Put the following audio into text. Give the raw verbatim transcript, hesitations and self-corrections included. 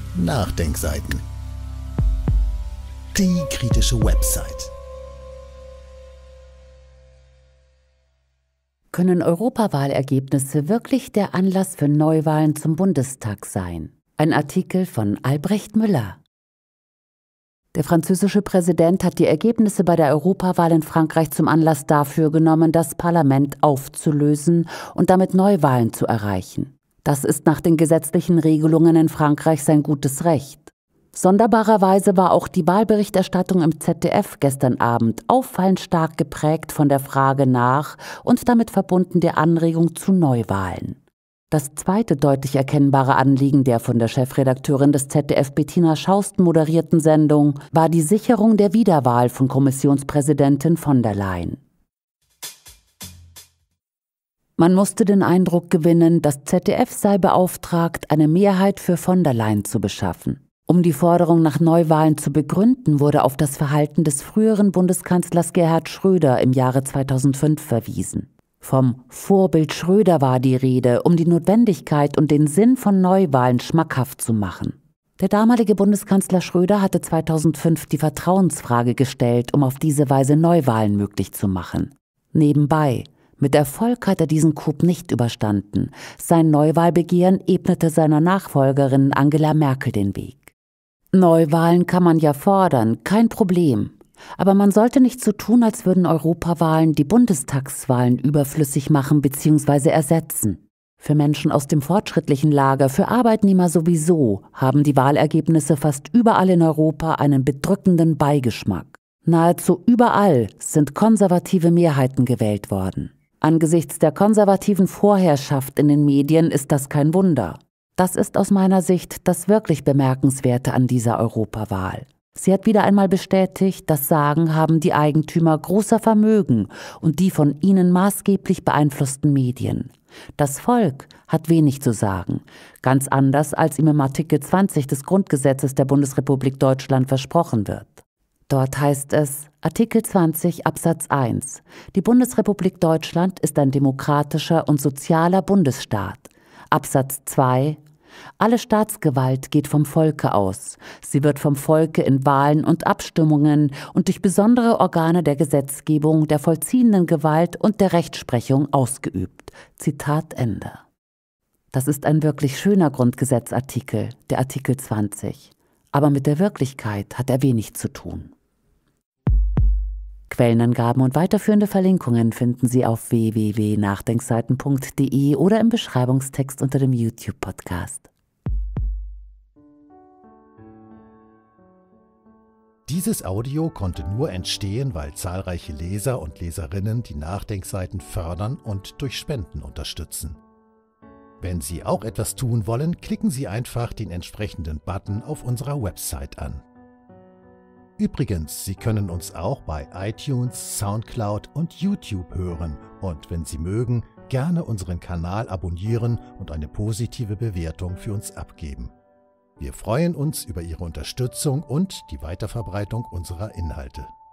Nachdenkseiten. Die kritische Website. Können Europawahlergebnisse wirklich der Anlass für Neuwahlen zum Bundestag sein? Ein Artikel von Albrecht Müller. Der französische Präsident hat die Ergebnisse bei der Europawahl in Frankreich zum Anlass dafür genommen, das Parlament aufzulösen und damit Neuwahlen zu erreichen. Das ist nach den gesetzlichen Regelungen in Frankreich sein gutes Recht. Sonderbarerweise war auch die Wahlberichterstattung im Z D F gestern Abend auffallend stark geprägt von der Frage nach und damit verbunden der Anregung zu Neuwahlen. Das zweite deutlich erkennbare Anliegen der von der Chefredakteurin des Z D F Bettina Schausten moderierten Sendung war die Sicherung der Wiederwahl von Kommissionspräsidentin von der Leyen. Man musste den Eindruck gewinnen, das Z D F sei beauftragt, eine Mehrheit für von der Leyen zu beschaffen. Um die Forderung nach Neuwahlen zu begründen, wurde auf das Verhalten des früheren Bundeskanzlers Gerhard Schröder im Jahre zweitausendfünf verwiesen. Vom Vorbild Schröder war die Rede, um die Notwendigkeit und den Sinn von Neuwahlen schmackhaft zu machen. Der damalige Bundeskanzler Schröder hatte zweitausendfünf die Vertrauensfrage gestellt, um auf diese Weise Neuwahlen möglich zu machen. Nebenbei: Mit Erfolg hat er diesen Coup nicht überstanden. Sein Neuwahlbegehren ebnete seiner Nachfolgerin Angela Merkel den Weg. Neuwahlen kann man ja fordern, kein Problem. Aber man sollte nicht so tun, als würden Europawahlen die Bundestagswahlen überflüssig machen bzw. ersetzen. Für Menschen aus dem fortschrittlichen Lager, für Arbeitnehmer sowieso, haben die Wahlergebnisse fast überall in Europa einen bedrückenden Beigeschmack. Nahezu überall sind konservative Mehrheiten gewählt worden. Angesichts der konservativen Vorherrschaft in den Medien ist das kein Wunder. Das ist aus meiner Sicht das wirklich Bemerkenswerte an dieser Europawahl. Sie hat wieder einmal bestätigt, das Sagen haben die Eigentümer großer Vermögen und die von ihnen maßgeblich beeinflussten Medien. Das Volk hat wenig zu sagen, ganz anders als ihm im Artikel zwanzig des Grundgesetzes der Bundesrepublik Deutschland versprochen wird. Dort heißt es, Artikel zwanzig Absatz eins, die Bundesrepublik Deutschland ist ein demokratischer und sozialer Bundesstaat. Absatz zwei, alle Staatsgewalt geht vom Volke aus. Sie wird vom Volke in Wahlen und Abstimmungen und durch besondere Organe der Gesetzgebung, der vollziehenden Gewalt und der Rechtsprechung ausgeübt. Zitat Ende. Das ist ein wirklich schöner Grundgesetzartikel, der Artikel zwanzig. Aber mit der Wirklichkeit hat er wenig zu tun. Quellenangaben und weiterführende Verlinkungen finden Sie auf w w w punkt nachdenkseiten punkt d e oder im Beschreibungstext unter dem YouTube-Podcast. Dieses Audio konnte nur entstehen, weil zahlreiche Leser und Leserinnen die Nachdenkseiten fördern und durch Spenden unterstützen. Wenn Sie auch etwas tun wollen, klicken Sie einfach den entsprechenden Button auf unserer Website an. Übrigens, Sie können uns auch bei iTunes, Soundcloud und YouTube hören und wenn Sie mögen, gerne unseren Kanal abonnieren und eine positive Bewertung für uns abgeben. Wir freuen uns über Ihre Unterstützung und die Weiterverbreitung unserer Inhalte.